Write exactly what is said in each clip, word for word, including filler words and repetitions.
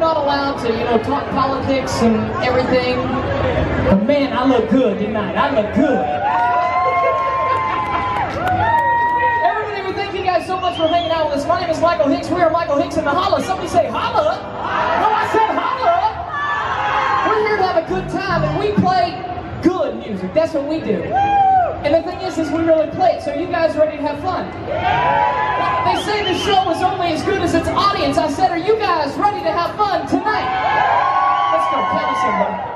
not allowed to, you know, talk politics and everything. But man, I look good tonight. I look good. Everybody, we thank you guys so much for hanging out with us. My name is Michael Hix. We are Michael Hix and the Holla. Somebody say holla. No, I said holla. We're here to have a good time, and we play good music. That's what we do. And the thing is, is we really play it. So you guys ready to have fun? They say the show is only as good as its audience. I said, are you guys ready to have fun tonight? Let's go. Play me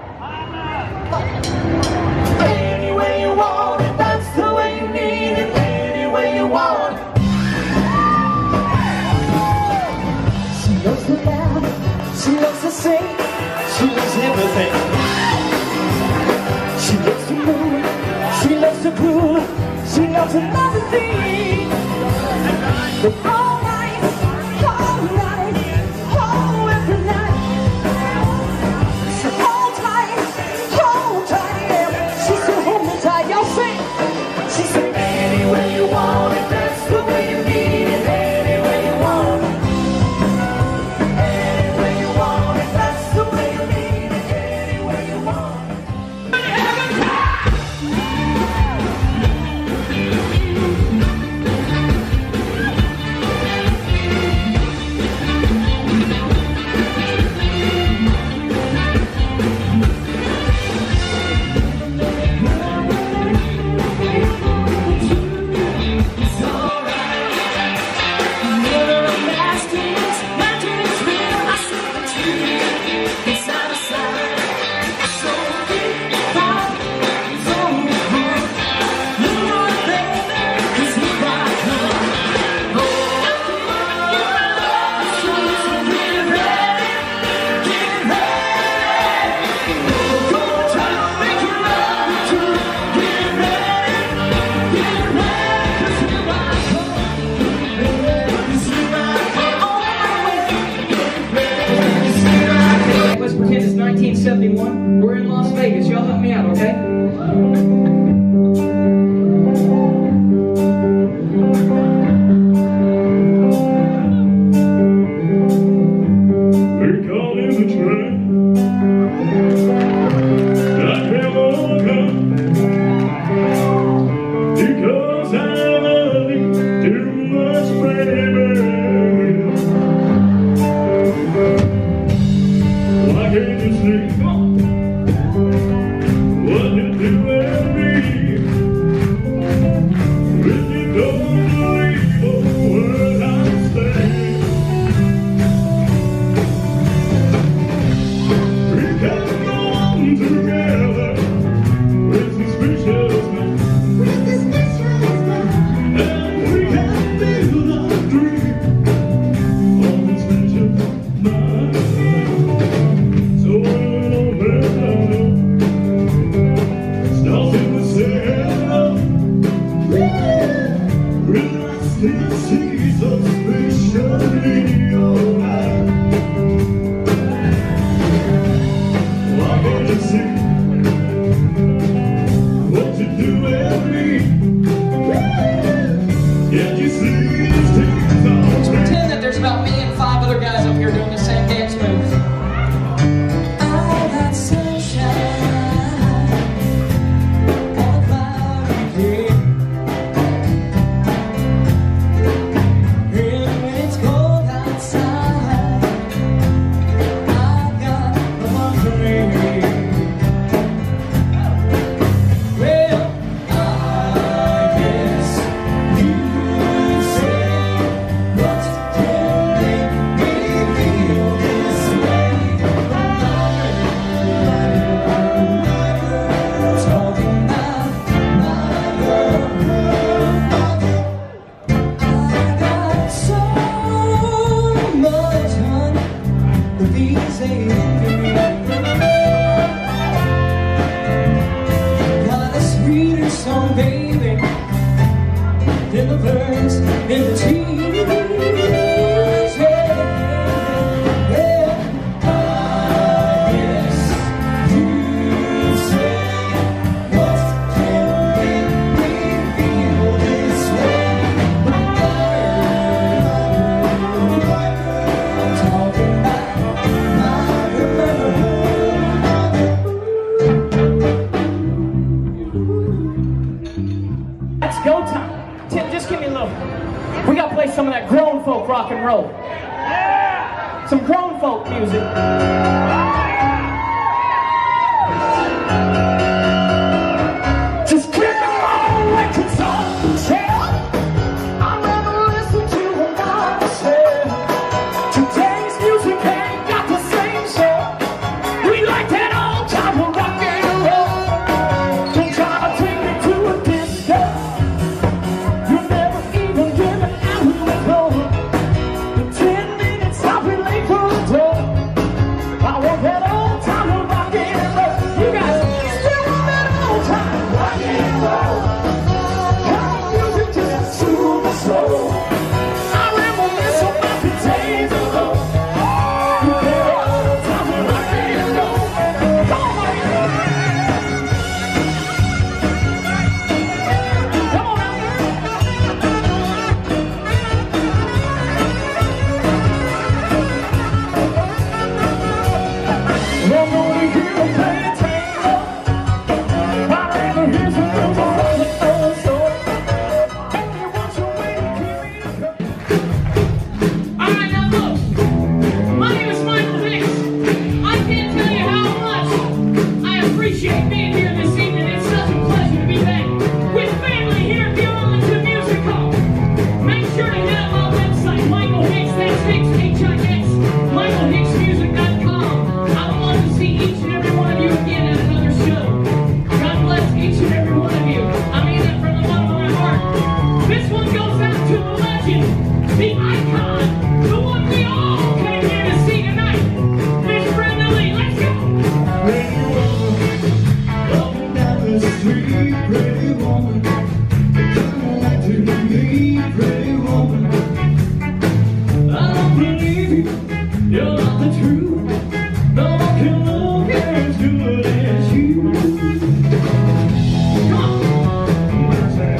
something. Any way you want it, that's the way you need it. Any way you want it. She loves to laugh, she loves to sing, she loves everything. She loves to move, she loves to groove, she loves another thing. But all night, all night, oh every night. So hold tight, hold tight, yeah. She said hold me tight, y'all sing. She said any way you want it, that's the way you need it. Any way you want it, any way you want it, that's the way you need it. Any way you want it. nineteen seventy-one, we're in Las Vegas. Y'all help me out, okay? We're caught in the trap. I can't overcome because I love you too much, baby. Why can't you see what you do and me? If you don't believe a word I'm saying, we can go on together with suspicious men, with suspicious men, and we can build our dream on suspicious mind. So let's pretend that there's about me and five other guys up here doing the same dance moves. some of that grown folk rock and roll. Some grown folk music. Just click on records on sale. I'll never listen to what I said. Today's music ain't got the same soul. We like that old time of rock and roll. Don't try to take me to a disco. You'll never even get an hour ago. In ten minutes I'll be late for the door. I want that old time of rock and roll. You guys still want that old time rock and roll? Come on, music just soothe my soul. I reminisce on my good days ago. You get old time of rock and roll. Come on, man. Come on now. I'm gonna hear a play a tango. I'd rather hear some girls on the floor, so only want your way to keep me up. Alright, now look. My name is Michael Hix. I can't tell you how much I appreciate being here this evening. It's such a pleasure to be back with family here at the Arlington Music Hall. Make sure to hit up my website, Michael Hix, that's Hix, H I X, michael hix music dot com. I want to see each and every one of you again at another show. God bless each and every one of you. I mean that from the bottom of my heart. This one goes out to the legend, the icon, the one we all came here to see tonight. Miss Brenda Lee, let's go! Pretty woman, walking down the street, pretty woman, come back to me, pretty woman. I don't believe you, you're not the truth. No one can look as good as you. Come on!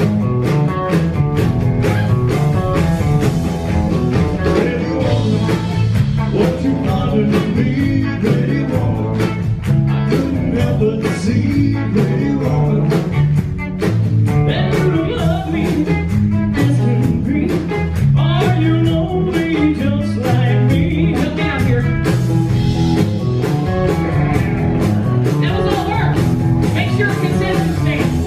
Pretty woman, won't you bother me, pretty woman? I couldn't help but see, pretty woman, that you love me as can be. Are you lonely just like me? Help me out here. That was all work. Make sure it consistent stand.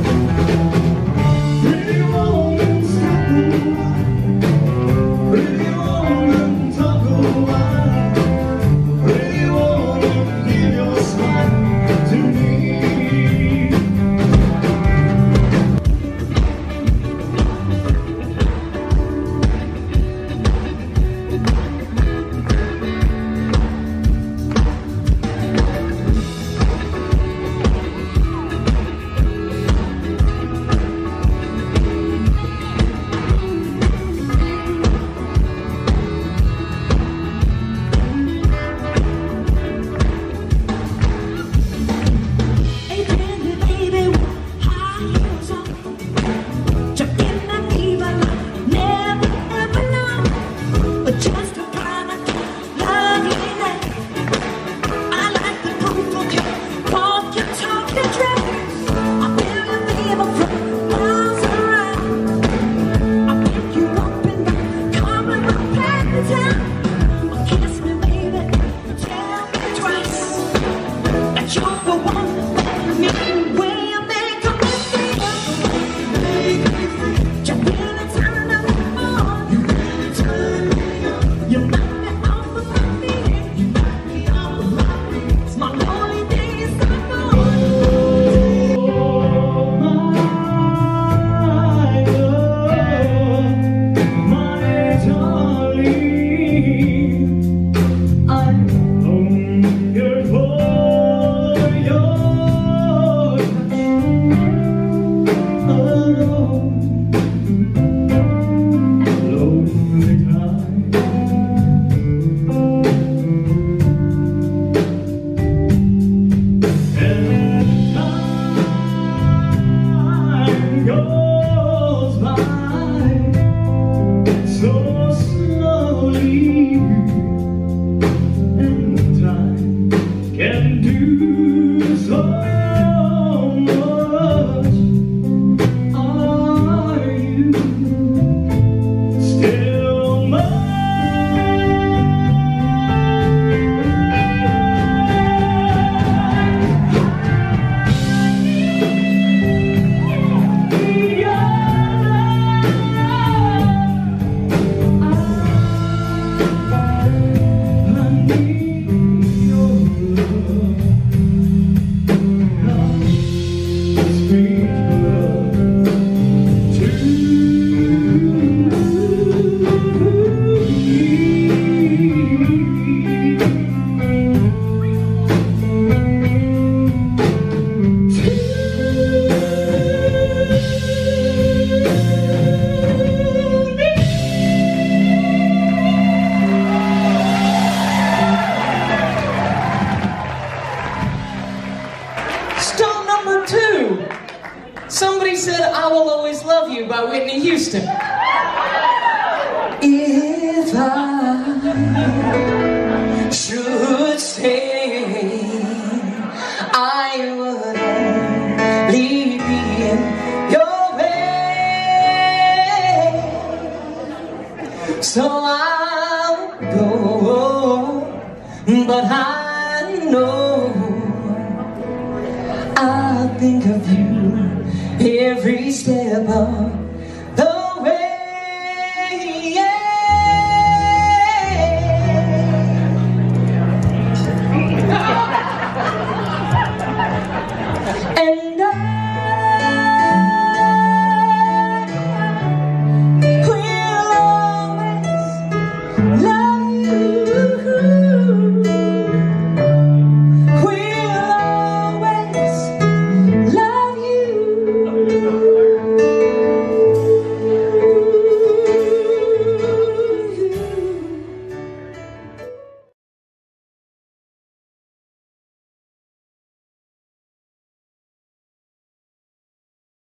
Pretty woman, stop a while. Pretty woman, talk a while. Pretty woman, give your smile to me. Still Somebody said, "I Will Always Love You" by Whitney Houston. If I should stay, I would only be in your way. So I'll go, but I know I'll think of you every step of